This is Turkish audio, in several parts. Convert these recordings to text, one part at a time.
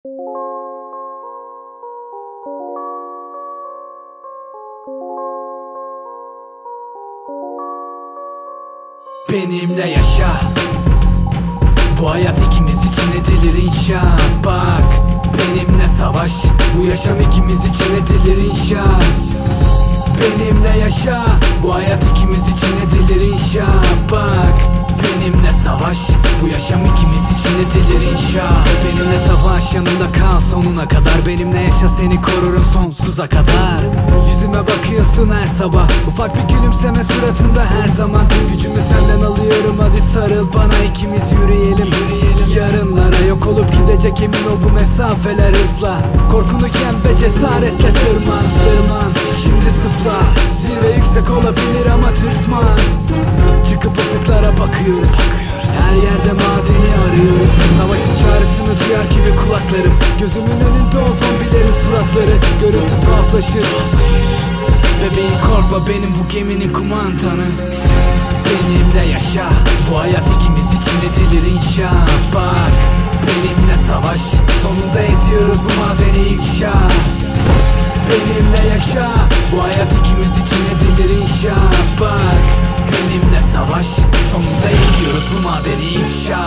Benimle yaşa. Bu hayat ikimiz için edilir inşa. Bak, benimle savaş. Bu yaşam ikimiz için edilir inşa. Benimle yaşa. Bu hayat ikimiz için edilir inşa. Bak, benimle savaş. Bu yaşam ikimiz için edilir inşa. Benimle savaş, yanımda kal sonuna kadar. Benimle yaşa, seni korurum sonsuza kadar. Yüzüme bakıyorsun her sabah, ufak bir gülümseme suratında her zaman. Gücümü senden alıyorum, hadi sarıl bana, ikimiz yürüyelim. Yarınlara yok olup gidecek, emin ol bu mesafeler hızla. Korkunu yen ve cesaretle tırman. Şimdi zıpla, zirve yüksek olabilir ama tırsman. Çıkıp ufuklara bakıyoruz, her yerde madeni arıyoruz. Savaşın çağrısını duyar gibi kulaklarım. Gözümün önünde o zombilerin suratları. Görüntü tuhaflaşır. Bebeğim korkma, benim bu geminin kumandanı. Benimle yaşa. Bu hayat ikimiz için edilir inşa. Bak, benimle savaş. Sonunda ediyoruz bu madeni ifşa. Benimle yaşa. Bu hayat ikimiz için edilir inşa. Bak, benimle savaş. Sonunda ediyoruz bu madeni ifşa.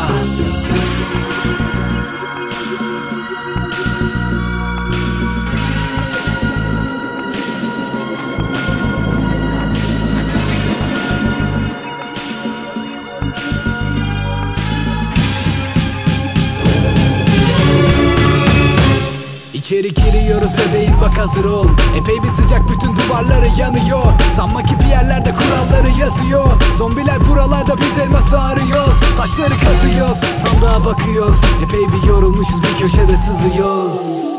İçeri giriyoruz bebeğim, bak hazır ol. Epey bir sıcak, bütün duvarları yanıyor. Sanma ki bir yerlerde kuralları yazıyor. Zombiler buralarda, biz elması arıyoruz. Taşları kazıyoruz, sandığa bakıyoruz. Epey bir yorulmuşuz, bir köşede sızıyoruz.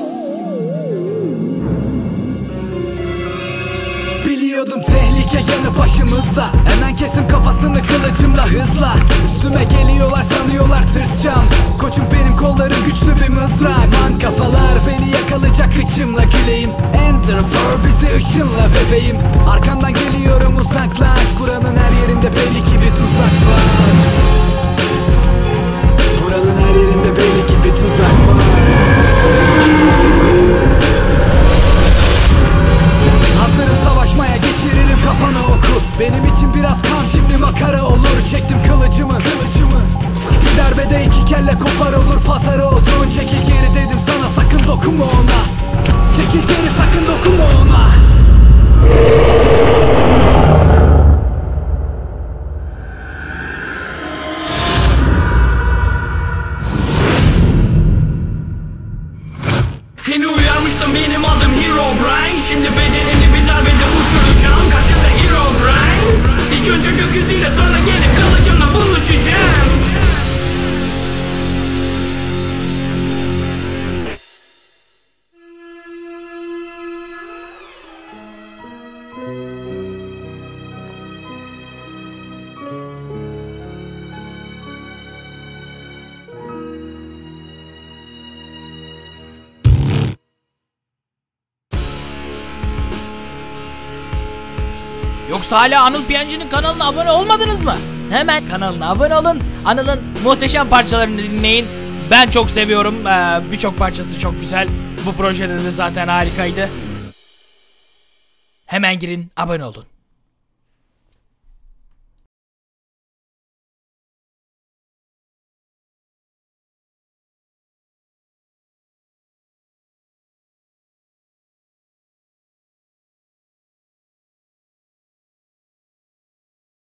Biliyordum tehlike yanı başımızda. Hemen kesim kafasını kılıcımla hızla. Üstüme geliyorlar, sanıyorlar tırsacağım. Koçum benim, kollarım güçlü bir mızrak. Man kafalar beni yakalayacak, kıçımla güleyim. Ender Pearl bizi ışınla bebeğim. Arkandan geliyorum, uzaklaş. Buranın her yerinde belli ki bir tuzak var. Buranın her yerinde belli ki bir tuzak var. Hazırım savaşmaya, geçiririm kafana oku. Benim için biraz kan, şimdi makara olur. Çektim kılıcımı. Bir darbede iki kelle kopar olur, pazarı odun. Çekil geri dedim sana, sakın dokunma ona. Çekil geri, sakın dokunma ona. Seni uyarmıştım, benim adım Herobrine. Şimdi bedenini bir darbede uçuracağım. Karşında Herobrine. İlk önce gökyüzüyle, sonra gelip kılıcımla buluşacağım. Yoksa hala Anıl Piyancı'nın kanalına abone olmadınız mı? Hemen kanalına abone olun. Anıl'ın muhteşem parçalarını dinleyin. Ben çok seviyorum. Birçok parçası çok güzel. Bu projede de zaten harikaydı. Hemen girin, abone olun.